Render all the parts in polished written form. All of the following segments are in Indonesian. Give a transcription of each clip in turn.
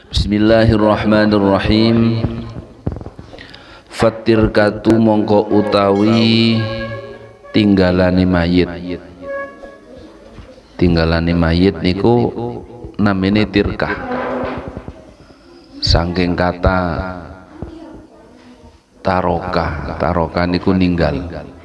Bismillahirrahmanirrahim. Fatirkatu mongko utawi tinggalane mayit. Tinggalane mayit niku namine tirkah. Saking kata taroka, taroka niku ninggal.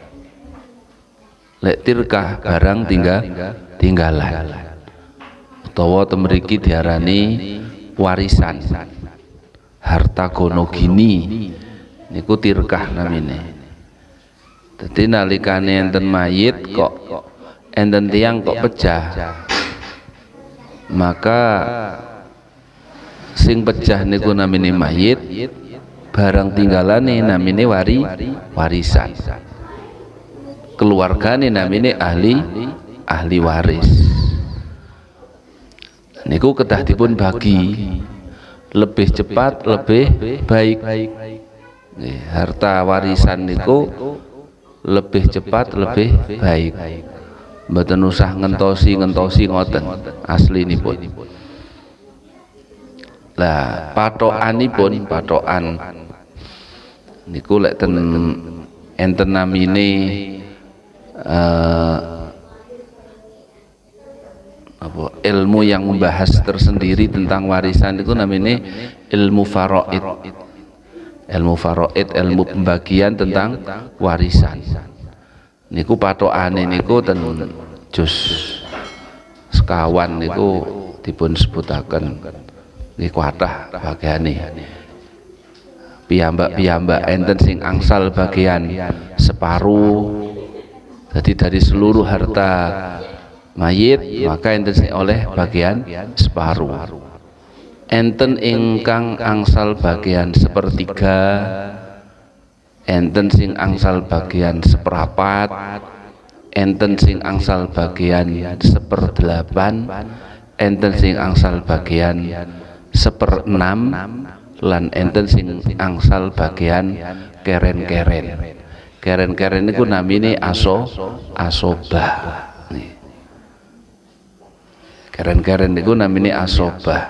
Lek tirkah barang tinggalan. Utawa temriki diarani warisan. Harta gono gini niku tirkah namine. Dadi nalikane enten mayit kok enten tiang kok pejah, maka sing pejah niku namine mayit, barang tinggalane namine warisan. Keluargane namine ahli waris. Niku kedah dipun bagi, lebih cepat lebih baik. Harta warisan niku lebih cepat lebih baik. Mboten usah ngentosi ngoten aslinipun. Lah patokan niku lek ten enten namine ilmu yang membahas tersendiri tentang warisan itu namanya ilmu faraid. Ilmu faraid, ilmu pembagian tentang warisan. Niku patokane niku ten juz sekawan niku dipun sebutaken niku kathah bagiane. Piyambak enten sing angsal bagian separuh. Jadi dari seluruh harta mayit maka enten sing oleh bagian separuh. Enten ingkang angsal bagian sepertiga, enten sing angsal bagian seperapat, enten sing angsal bagian seperdelapan, enten sing angsal bagian seperenam, lan enten sing angsal bagian keren-keren. Keren-keren niku namine asobah. Keren-keren niku namine asobah.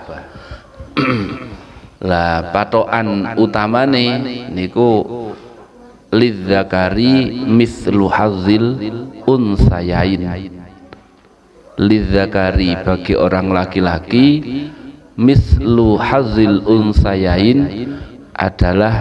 Lah patokan utamane niku lidzakari mislu hazzil unsayain. Lidzakari bagi orang laki-laki mislu hazzil unsayain adalah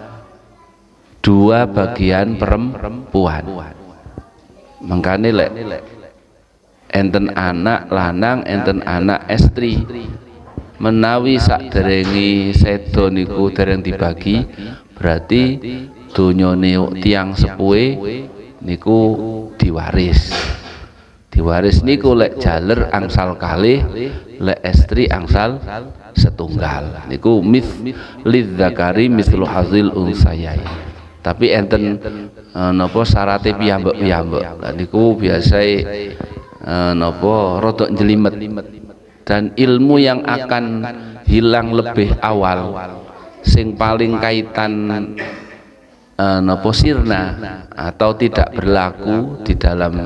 dua bagian perempuan. Mangkane lek enten anak lanang, enten anak estri, menawi sakderenge sedo niku dereng dibagi, berarti donyane tiang sepuhe niku diwaris. Diwaris niku lek jaler angsal kalih, lek estri angsal setunggal. Niku lidzakari mislu hazil unsayain. Tapi enten napa syarate piyambak-piyambak. Lah niku biasae napa rada njlimet. Dan ilmu yang akan hilang lebih awal sing paling kaitan napa sirna atau tidak berlaku di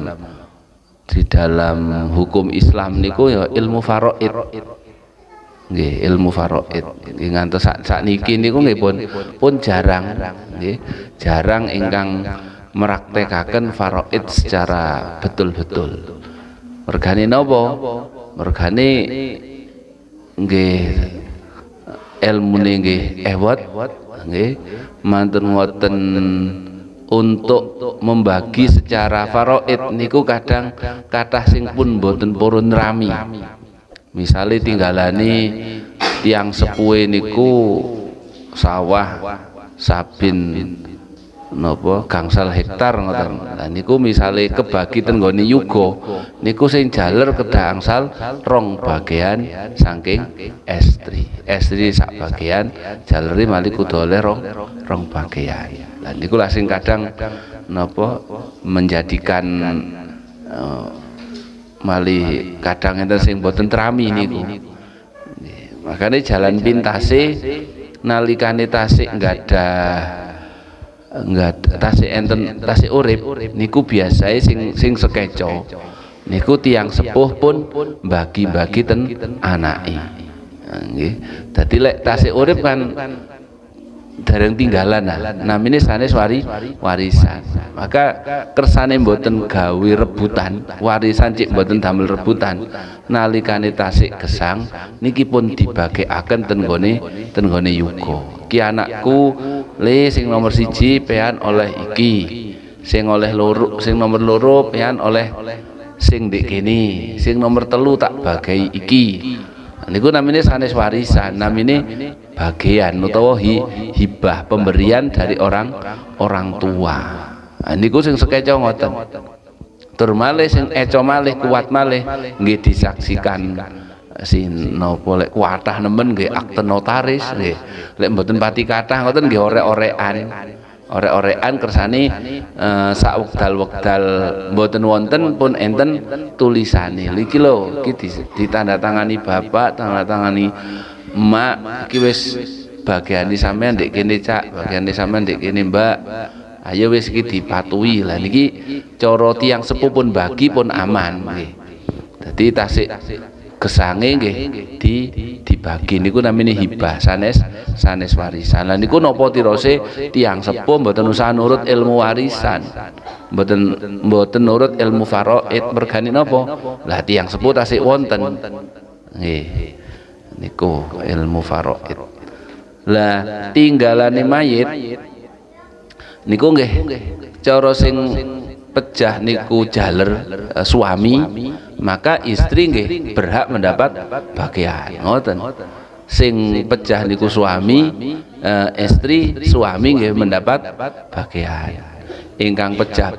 dalam hukum Islam niku ya ilmu faraid. Nggih, ilmu faraid. Nggih ngantos sakniki niku nggih pun jarang nggih. Jarang ingkang meraktekaken faraid secara betul-betul. Mergane napa? Mergane nggih ilmune nggih ewot nggih mantun ngoten. Untuk membagi secara faraid niku kadang kathah sing pun mboten purun rami. Misale tinggalane tiang sepuhe niku sawah sabin napa gangsal hektar ngoten. Lah niku misale kebagi ten nggone yuga niku sing jaler kedah angsal rong bagian saking estri. Estri sak bagian, jalere malih kudu oleh rong bagian. Lah niku lah sing kadang napa menjadikan malih kadang enten sing boten trami niku. Makanya jalan pintase nalikane tasik enggak ada tasik enten tasik urip niku biasae sing sekeco niku tiang sepuh pun bagi-bagi ten anake. Nggih. Dadi lek tasih urip kan dereng tinggalan namine sanes warisan. Maka kersane mboten gawe rebutan, warisan cik mboten damel rebutan. Nalikane tasik gesang niki pun dibagekaken ten nggone yuga. Ki anakku le sing nomor 1 pean oleh iki, sing oleh loro, sing nomor 2 pean oleh sing ndek kene, sing nomor 3 tak bagai iki. Niku namine sanes warisan, namine bagian utawa hibah, pemberian dari orang tua. Nah, niku sing sekeca ngoten. Tur malih sing eca malih kuat malih nggih disaksikan sinapa lek kuatah nemen nggih akte notaris nggih. Lek mboten pati kathah ngoten nggih orek-orekan. Orek-orekan kersane sak wekdal-wekdal mboten wonten pun enten tulisane. Iki lho, iki ditandatangani bapak, tandatangani emak, iki wis bagiane sampean ndek kene Cak, bagiane sampean ndek kene Mbak. Ayo wis iki dipatuhi. Lah niki cara tiyang sepuh pun bagi pun aman nggih. Dadi tasik gesange nggih dibagi niku namine hibah sanes warisan. Lah niku napa tirose tiyang sepuh mboten usah nurut ilmu warisan. Mboten nurut ilmu faraid mergane napa? Lah tiyang sepuh tasik wonten. Nggih. Niku ilmu faraid. Lah tinggalane mayit niku nggih cara sing pejah niku jaler suami, maka istri nggih berhak mendapat bagian ngoten. Sing pejah niku suami, istri suami nggih mendapat bagian. Ingkang pejah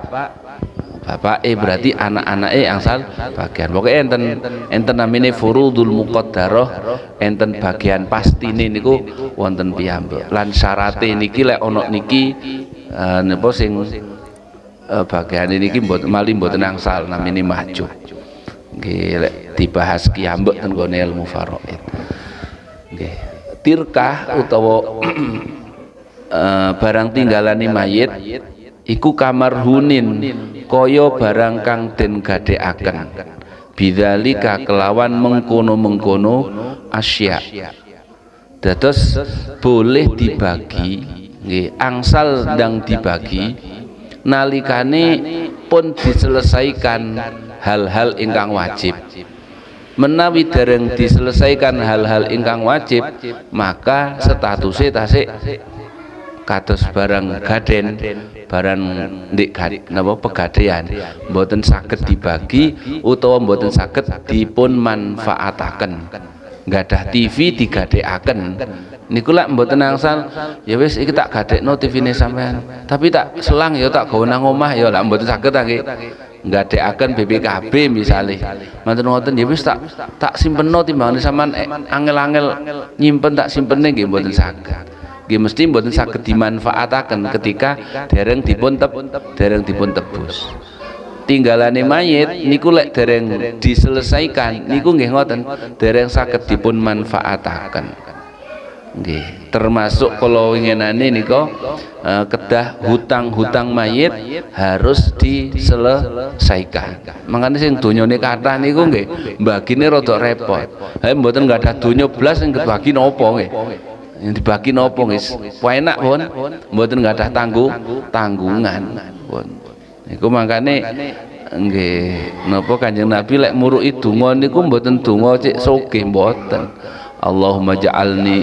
bapak berarti anak-anake angsal bagian. Pokoke enten namine furudul muqaddarah, enten bagian pastine niku wonten piyambak. Lan syarate niki lek ana niki napa sing bagian ini malih mboten angsal namine mahjub. Nggih lek dibahas kiyambek ten gone ilmu faraid. Nggih. Tirkah utawa barang tinggalane mayit iku kamarhunin kaya barang kang den gadhekaken. Bidzalika kelawan mengkono-mengkono asya. Dados boleh dibagi, nggih angsal ndang dibagi nalikane pun diselesaikan hal-hal ingkang wajib. Menawi dereng diselesaikan hal-hal ingkang wajib, maka statusnya tasik kados barang gaden, barang ndik napa pegadaian, mboten saged dibagi utawa mboten saged dipun manfaataken. Gadah TV digadekaken niku lak mboten angsal ya wis iki tak gadekno TV-ne sampean tapi tak selang ya tak gawe nang omah ya lak mboten saged nggih gadekaken BPKB misale mboten ngoten ya wis tak simpenno timbangane sampean angel-angel nyimpen tak simpene nggih mboten saged nggih mesti mboten saged dimanfaataken ketika dereng dipun tebus. Tinggalane mayit niku lek dereng diselesaikan niku nggih ngoten dereng saged dipun manfaataken. Nggih, termasuk kala winginane nika kedah hutang-hutang mayit harus diselesaikan. Mangkane sing donyane kathah niku nggih mbagine rada repot. Ha mboten gadah donya blas sing dibagi napa nggih. Yang dibagi napa nggih? Enak pun mboten gadah tanggungan pun. Iku mangkane nggih napa Kanjeng Nabi lek muruki donga niku mboten donga cek sugih mboten. Allahumma ja'alni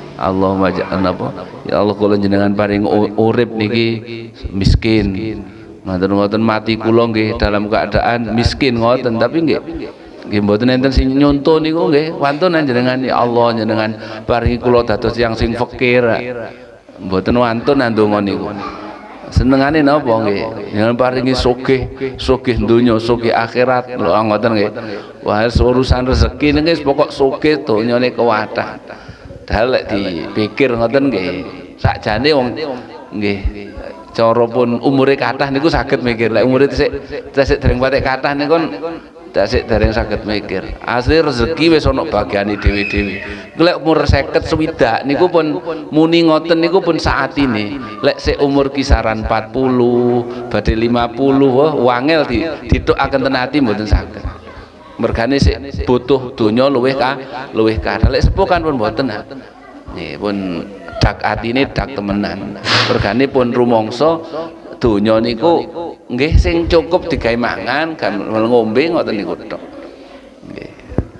napa? Ya Allah kula jenengan paring urip niki miskin. Ngoten mati kula nggih dalam keadaan miskin ngoten tapi nggih mboten enten sing nyonto niku nggih wantun jenengan ya Allah jenengan paringi kula dados tiyang sing fakir. Mboten wantun ndonga niku. Senengane napa nggih jangan paringi sugih donya sugih akhirat lho ngoten nggih wah urusan rezeki nggih pokok sugih donyane kewathah dal lek dipikir ngoten nggih sakjane wong nggih cara pun umure kathah niku saged mikir lek umure tesik dereng patek kathah niku tasik dereng saged mikir asli rezeki wis ana bagiane dhewe-dhewe lek umur 50 swidak niku pun muni ngoten niku pun saatine lek sik umur kisaran 40 badhe 50 wah wangel ditukaken ten ati mboten saged mergane sik butuh donya luwih lek sepuh kan pun mboten nggih pun dak atine dak temenan mergane pun rumangsa donya niku nggih sing cukup digawe mangan gamel ngombe ngoten niku tok nggih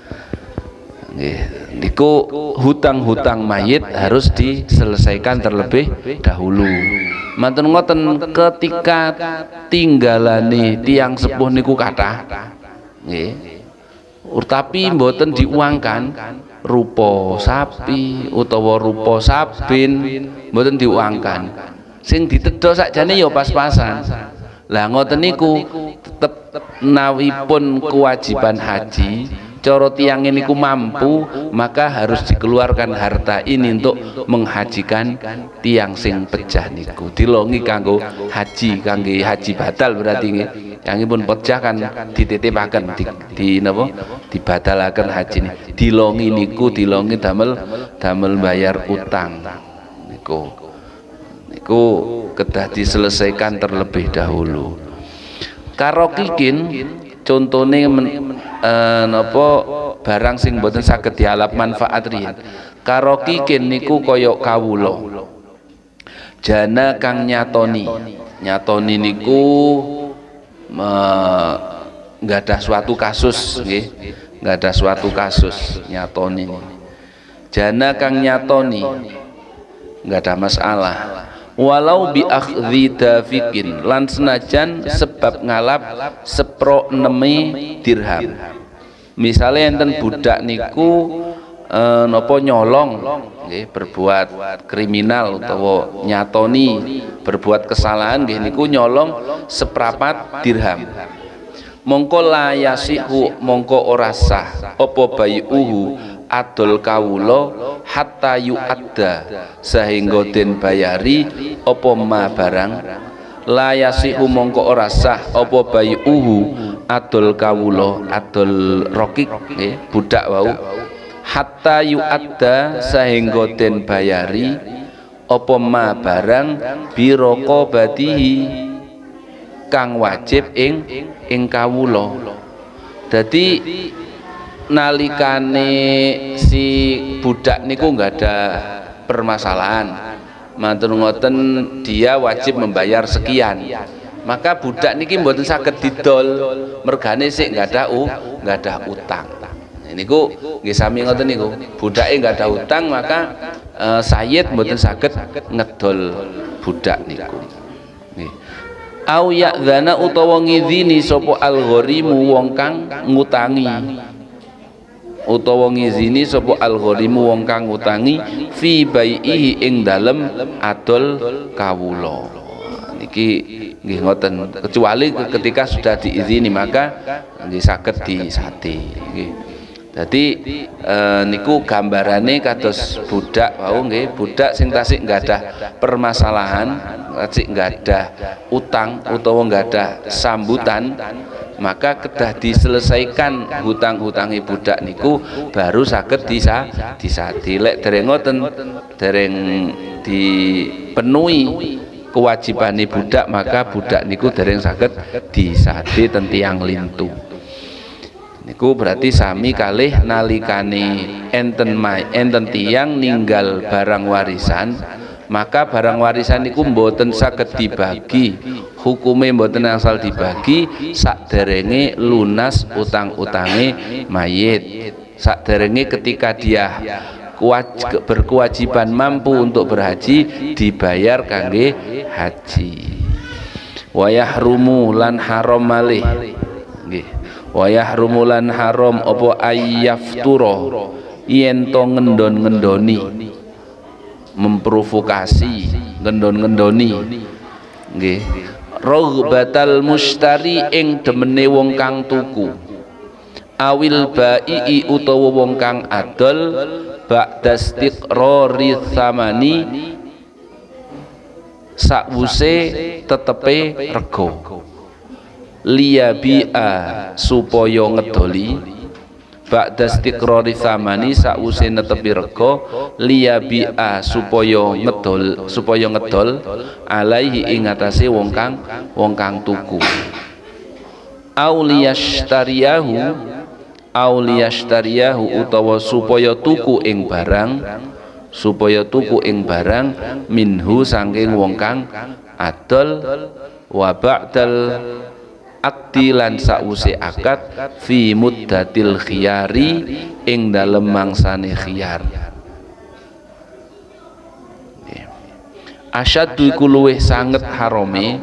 niku hutang-hutang mayit harus diselesaikan terlebih dahulu. Mantun ngoten ketika tinggalane tiang sepuh niku kathah nggih. Tapi mboten diuangkan rupa sapi utawa rupa sabin mboten diuangkan. Sing ditedha sakjane ya pas-pasan. Lah ngoten niku tetep nawipun kewajiban haji cara tiyang niku mampu maka harus dikeluarkan harta ini untuk menghajikan tiang sing pejah niku dilongi kanggo haji kangge haji batal berarti nggih yangipun pejah kan dititipaken di napa dibadalaken haji dilongi niku dilongi damel bayar utang niku kedah diselesaikan terlebih dahulu. Karo kikin contone napa barang sing mboten saged dialap manfaat riyen. Karo kikin niku kaya kawula. Jana kang nyatoni niku nggadah suatu kasus nggih. Nggadah suatu kasus nyatoni. Jana kang nyatoni nggadah masalah. Walau bi akhdhi dafikin lan senajan sebab ngalap sepro nemi dirham. Misale enten budak niku napa nyolong nggih berbuat kriminal utawa nyatoni berbuat kesalahan nggih niku nyolong seprapat dirham. Mongko layasihu mongko ora sah apa bayuhu adol kawula hatta yu'adda sehingga den bayari apa ma barang layasihu mongko ora sah apa bayuhu adol kawula adol rokik budak wau hatta yu'adda sehingga den bayari apa ma barang biraqabatihi kang wajib ing kawula. Dadi nalikane si budak niku nggak ada permasalahan mantun ngoten dia wajib membayar sekian maka budak niki mboten saged didol mergane sik nggak ada utang niku nggih sami ngoten niku budake nggak ada utang maka sayyid mboten saged ngedol budak niku nggih. Au ya'dzana utawa ngizini sapa al-gharimu wong kang ngutangi utawa ngizini sapa al-gharimu wong kang ngutangi fi bai'ihi ing dalem adol kawula niki nggih ngoten kecuali ketika sudah diizini maka nggih saged disati nggih. Dadi niku gambarane kados budak wau nggih budak sing tasik nggak ada permasalahan tasik nggak ada utang utawa nggak ada sambutan maka kedah diselesaikan hutang-hutangi budak niku baru saged disati lek dereng ngoten dereng dipenuhi kewajibane budak maka budak niku dereng saged disati ten tiyang lintu niku berarti sami kalih nalikane enten tiyang ninggal barang warisan maka barang warisan niku mboten saged dibagi hukume mboten asal dibagi sakderenge lunas utang-utange mayit sakderenge ketika dia berkewajiban mampu untuk berhaji dibayar kangge haji. Wa yahrumu lan haram malih nggih wa yahrumu lan haram apa ayyaftura yen to ngendon-ngendoni memprovokasi ngendon-ngendoni nggih raghbatal mustari ing demene wong kang tuku awil baii utawa wong kang adol ba'da istiqrari tsamani sakwuse tetepe rego liyabi'a supaya ngedoli ba'da istiqrari tsamani sakwuse netepi rego liyabi'a supaya ngedol alaihi ing atase wong kang tuku auliyashtariyahu auliyashtariyahu utawa supaya tuku ing barang minhu saking wong kang adol wa ba'dal akdi lan sause akad fi muddatil khiyari ing dalem mangsane khiyar. Asyaddu iku luwih sanget harame,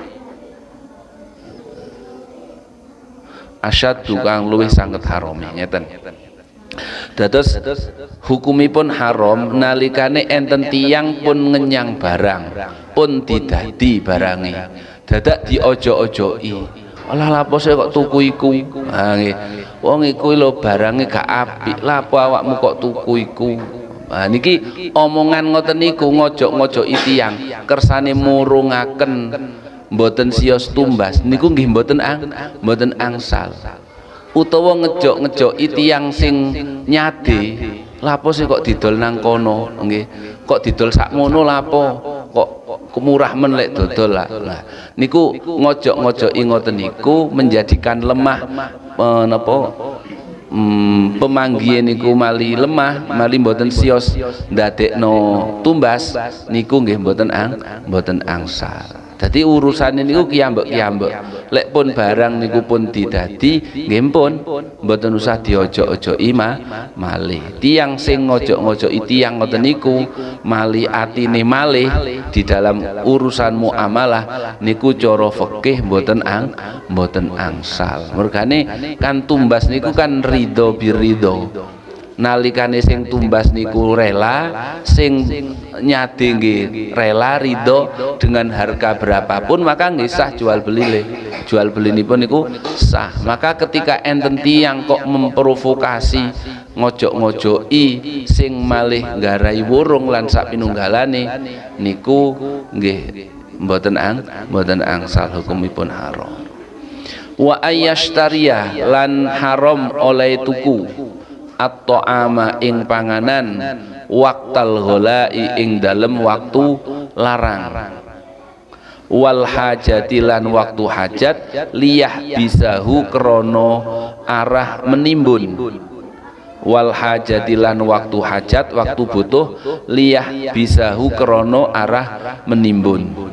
asyaddu kang luwih sanget harame ngeten. Dados hukumipun haram nalikane enten tiyang pun ngenyang barang pun didadi barange dadak diojo-ojoki. Alah lapo sih kok tuku iku? Ha nggih. Wong iku lho barange gak apik. Lapo awakmu kok tuku iku? Nah niki omongan ngoten niku ngojok-ngojoki tiyang kersane murungaken mboten siyos tumbas niku nggih mboten angsal. Utawa ngejok-ngejoki tiyang sing nyade, lapo sih kok didol nang kono nggih. Kok didol sakmono lapo? Kok murah men lek dodol lah. Nah, niku ngojok-ngojoki ngoten niku menjadikan lemah pemanggihe niku mali lemah, mali mboten siyos ndadekno tumbas niku nggih mboten angsal. Dadi urusan niku kiyambek-kiyambek. Lek pun barang niku pun didadi nggih pun mboten usah diojok-ojoki malih. Tiyang sing ngojok-ngojoki tiyang ngoten niku mali atine malih di dalam urusan muamalah niku cara fikih mboten angsal. Mergane kan tumbas niku kan ridho biridho. Nalikane sing tumbas niku rela, sing nyade nggih rela ridho dengan harga berapapun, maka nggih sah jual beli nipun niku sah. Maka ketika enten tiyang kok memprovokasi ngojok-ngojoki sing malih nggarai wurung lan sak pinunggalane niku nggih mboten angsal, hukumipun haram. Wa ayyashtariya lan haram oleh tuku at-ta'ama ing panganan waqtal ghalai ing dalem waktu larang wal hajati lan waktu hajat liyah bisahu krono arah menimbun wal hajati lan waktu hajat waktu butuh liyah bisahu krono arah menimbun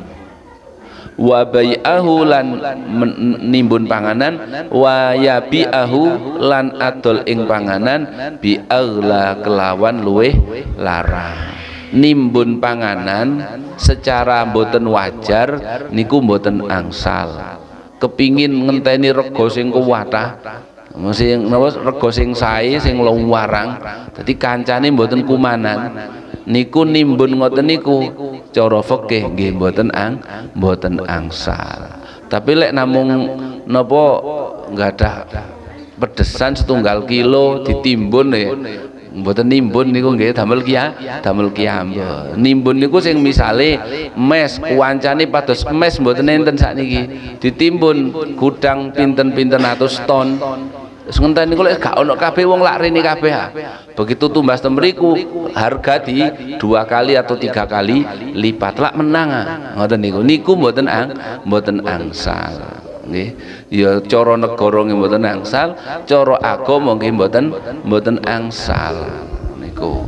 wa bai'ahu lan nimbun panganan wa yabi'ahu lan adol ing panganan bi aghla kelawan luweh larang. Nimbun panganan secara mboten wajar niku mboten angsal. Kepingin ngenteni rego sing kuwatah sing napa rego sing sae sing luwarang dadi kancane mboten kumanan niku nimbun ngoten niku cara fikih nggih mboten angsal. Tapi lek namung napa nggadah pedesan 1 kilo ditimbun ya mboten nimbun niku nggih damel kiyambek. Nimbun niku sing misale mes kuwancane pados mes mboten enten sakniki ditimbun gudang pinten-pinten atus ton. Sementara niku lek gak ono kabeh wong lak rene kabeh. Begitu tumbas temriku harga di 2 kali atau 3 kali lipat lak menang ngoten niku mboten angsal nggih. Ya cara negara nggih mboten angsal, cara agama nggih mboten angsal niku.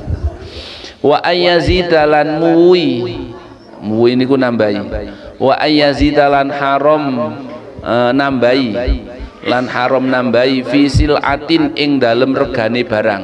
Wa ayyazidalan muwi niku nambahi. Wa ayyazidalan haram nambahi lan haram nambahi fisil atin ing dalem regane barang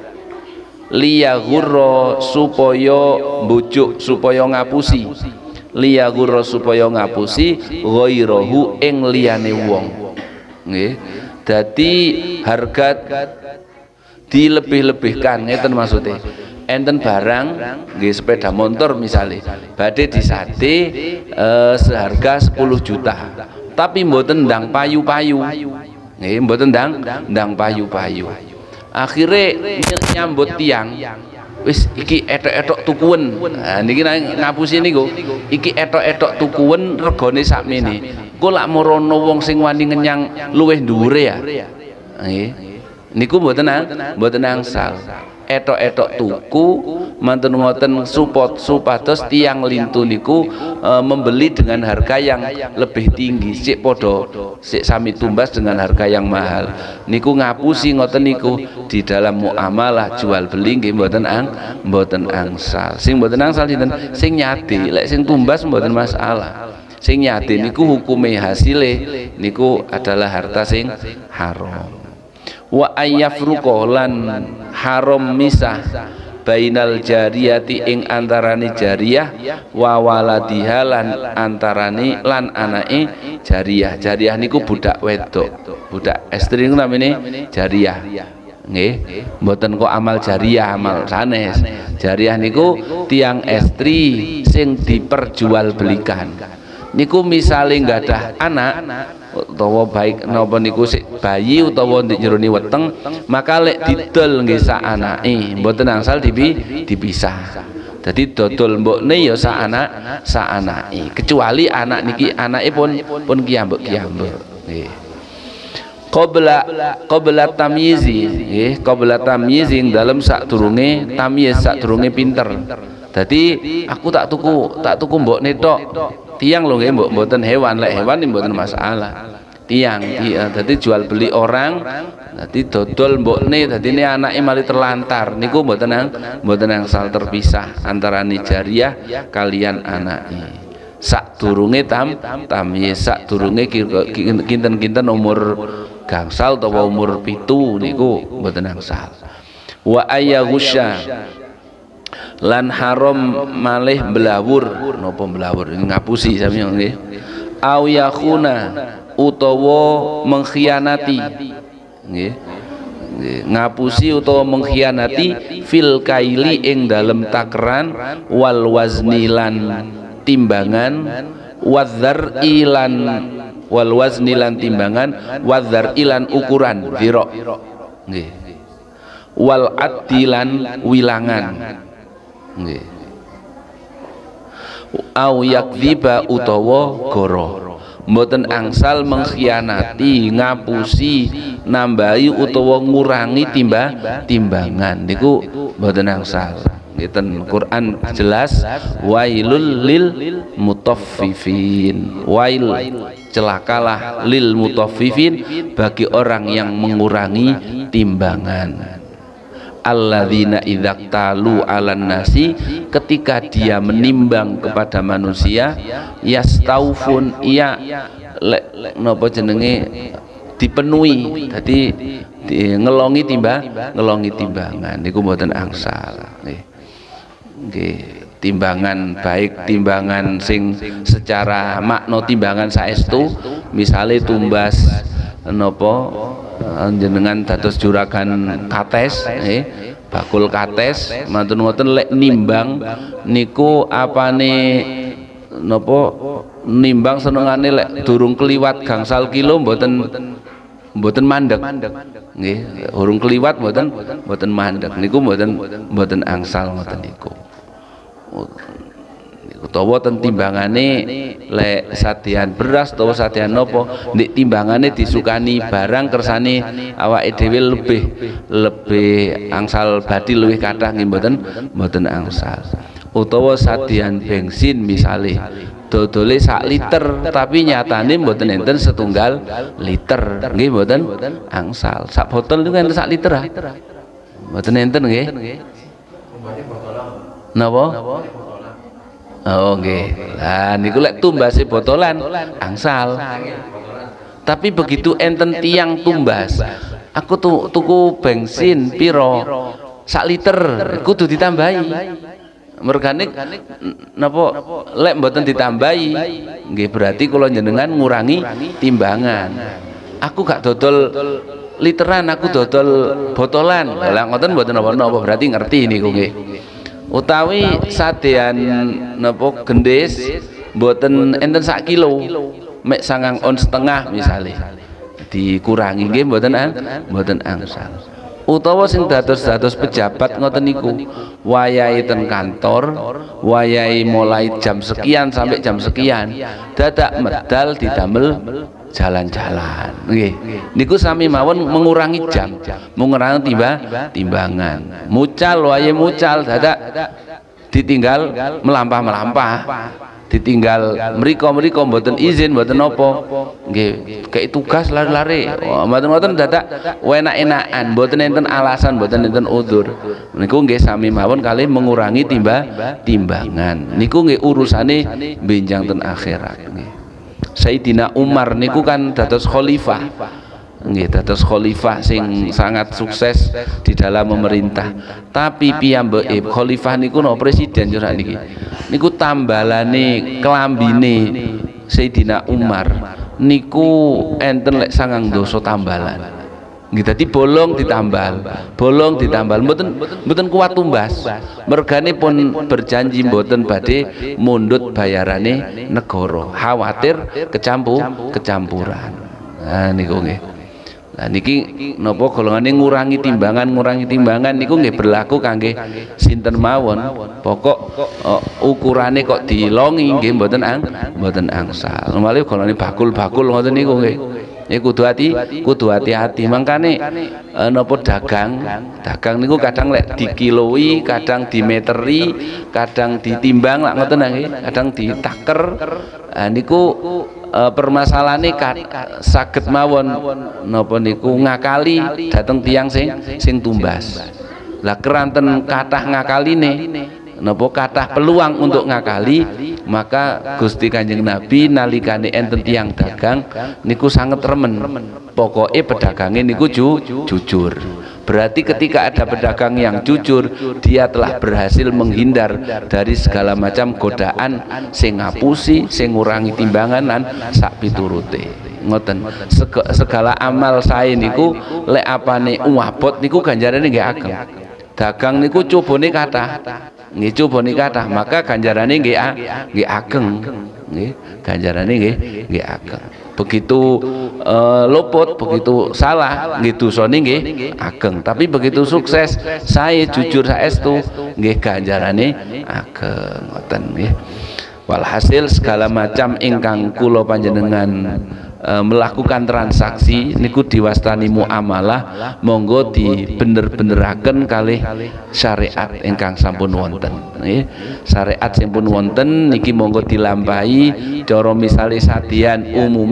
liyaghurra supaya mbujuk supaya ngapusi liyaghurra supaya ngapusi ghairahu ing liyane wong nggih. Dadi harga dilebih-lebihkan ngeten maksudnya. Enten barang nggih sepeda motor misale badhe disate seharga 10 juta. Tapi mboten ndang payu-payu. Nggih, mboten ndang payu-payu. Akhire nyambut tiang. Wis iki etok-etok tukuen. Nah niki ngapusi niku. Iki etok-etok tukuen regane sakmene. Engko lak marono wong sing wani ngenyang luwih dhuwure ya. Nggih. Niku mboten angsal. etok-etok tuku mantun ngoten supados tiyang lintu niku membeli dengan harga yang lebih tinggi, sik sami tumbas dengan harga yang mahal. Niku ngapusi ngoten niku di dalam muamalah jual beli nggih mboten angsal. Sing mboten angsal sinten? Sing nyati. Lek sing tumbas mboten masalah. Sing nyati niku hukume hasile niku adalah harta sing haram. Wa ayyafruqa lan haram misah bainal jariyati ing antarane jariyah wa waladiha lan antarane lan anake jariyah. Jariyah niku budak wedok, budak estri niku namine jariyah. Nggih, mboten kok amal jariyah, amal sanes. Jariyah niku tiang estri sing diperjualbelikan. Niku misale nggadah anak utawa baik napa niku sik bayi utawa ndek jerone weteng, maka lek didol nggih sak anake mboten angsal dipisah. Dadi dodol mbokne ya sak anake, kecuali anak niki anake pun kiyambek nggih. Qabla tamyizi nggih, qabla tamyizi dalem sadurunge tamyiz, sadurunge pinter. Dadi aku tak tuku mbokne tok. Tiang lho nggih mboten hewan, lek hewan mboten masalah. Tiang dadi jual beli orang, dadi dodol mbokne, dadine anake mali terlantar niku mboten angsal terpisah antarane jariyah kalian anake. Sadurunge tamyiz, sadurunge kinten-kinten umur gangsal utawa umur 7 niku mboten angsal. Wa ayyagusya lan haram malih belawur. Napa belawur? Ngapusi sami nggih. Au yakhuna utawa mengkhianati nggih. Ngapusi utawa mengkhianati fil kaili ing dalem takran wal wazni lan timbangan wadzar ilan wal wazni lan timbangan wadzar ilan ukuran zira nggih. Wal adilan wilangan nggih. Au yakdziba utawa goro, mboten angsal mengkhianati, ngapusi, nambahi utawa ngurangi timbangan niku mboten angsal. Ngeten Quran jelas wailul lil mutaffifin. Wail celakalah lil mutaffifin bagi orang yang mengurangi timbangan. Alladzina idzaqtalu 'alan nasi, ketika dia menimbang kepada manusia, yastaufun iya napa jenenge dipenuhi, dadi ngelongi timbangan niku mboten angsal nggih. Timbangan baik timbangan sing secara makna timbangan saestu, misale tumbas napa jenengan dados juragan kates bakul kates mantun ngoten lek nimbang niku apane napa nimbang senengane lek durung kliwat gangsal kilo mboten mandeg nggih, urung kliwat mboten mandeg niku mboten angsal ngoten niku. Utawa ten timbangane lek sadean beras utawa sadean napa nek timbangane disukani barang kersane awake dhewe lebih angsal badhi luwih kathah nggih mboten angsal. Utawa sadean bensin misale dodole sak liter tapi nyatane mboten enten setunggal liter nggih mboten angsal. Sak botol niku enten sak liter mboten enten nggih. Napa? Oh nggih. Lah niku lek tumbase botolan angsal. Tapi begitu enten tiang tumbas, aku tuku bensin piro? Sak liter kudu ditambahi. Mergane napa lek mboten ditambahi nggih berarti kula jenengan ngurangi timbangan. Aku gak dodol literan, aku dodol botolan. Lah ngoten mboten napa-napa berarti ngerti niku nggih. Utawi sadean napa gendis mboten enten sak kilo, mek 9,5 ons misale dikurangi nggih mboten angsal. Utawa sing dados pejabat ngoten niku wayahe ten kantor, wayahe mulai jam sekian sampai jam sekian dadak medal didamel jalan-jalan nggih niku sami mawon mengurangi jam mengurangi timbangan mucal wae mucal dadak ditinggal melampah-melampah ditinggal mriko-mriko mboten izin mboten napa nggih kayak tugas lari-lari mboten dadak enak-enakan mboten enten alasan mboten enten udzur niku nggih sami mawon kalih mengurangi timbangan niku nggih urusane benjang ten akhirat nggih Sayyidina Umar niku kan dados khalifah nggih dados khalifah sing sangat sukses di dalam memerintah tapi piyambake khalifah niku no presiden jura niki niku tambalane kelambine Sayyidina Umar niku enten lek 9 dosa tambalan nggih dadi bolong ditambal mboten kuat tumbas mergane pun berjanji mboten badhe mundhut bayarane negara khawatir kecampuran nah niku nggih nah niki napa golongane ngurangi timbangan niku nggih berlaku kangge sinten mawon pokok ukurane kok dilongi nggih mboten angsal malih golongane bakul ngoten niku nggih kudu hati-hati mangkane napa dagang niku kadang lek dikiloi kadang dimeteri kadang ditimbang lak ngoten nggih kadang ditaker niku permasalahane saged mawon napa niku ngakali dateng tiyang sing tumbas lah keranten kathah ngakaline napa kathah peluang untuk ngakali maka Gusti Kanjeng Nabi nalikane enten tiyang dagang niku sangat remen pokoke pedagange niku jujur berarti ketika ada pedagang yang jujur dia telah berhasil menghindar dari segala macam godaan sing ngapusi sing ngurangi timbangan lan sak piturute ngoten segala amal sae niku lek apane uwabot niku ganjarane nggih ageng dagang niku cobane kathah nggih cobane kathah maka ganjarane nggih ageng nggih ganjarane nggih ageng begitu luput begitu salah nggih dosane nggih ageng tapi begitu sukses saya jujur saestu nggih ganjarane ageng ngoten nggih walhasil segala macam ingkang kula panjenengan melakukan transaksi niku diwastani muamalah monggo dibener-beneraken kalih syariat ingkang sampun wonten nggih syariat sampun wonten niki monggo dilampahi cara misale sadian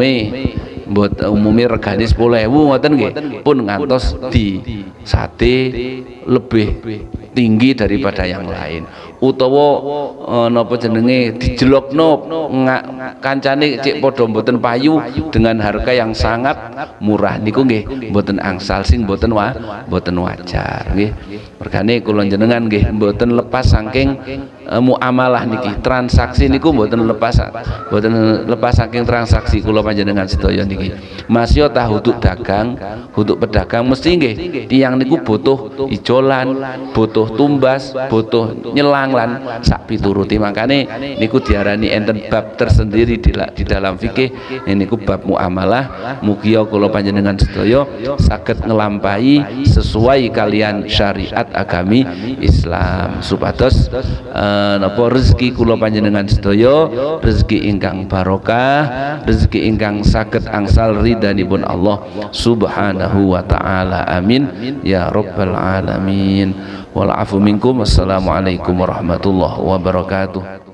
umume regane 10.000 ngoten nggih pun ngantos di sate lebih tinggi daripada yang lain utawa napa jenenge dijelokno kancane cek padha mboten payu dengan harga yang sangat murah niku nggih mboten angsal sing mboten wajar nggih mergane kula jenengan nggih mboten lepas saking muamalah niki transaksi niku mboten lepas saking transaksi kula panjenengan sedaya niki masya ta huduk dagang huduk pedagang mesti nggih tiyang niku butuh ijolan butuh tumbas butuh nyelang lan sak pituruti makane niku diarani enten bab tersendiri di dalam fikih niku bab muamalah mugi kula panjenengan sedaya saged ngelampahi sesuai kalian syariat agami Islam supados napa rezeki kula panjenengan sedaya rezeki ingkang barokah rezeki ingkang saged angsal ridhanipun Allah subhanahu wa ta'ala amin ya rabbal alamin wal afu minkum wassalamu alaikum warahmatullahi wabarakatuh.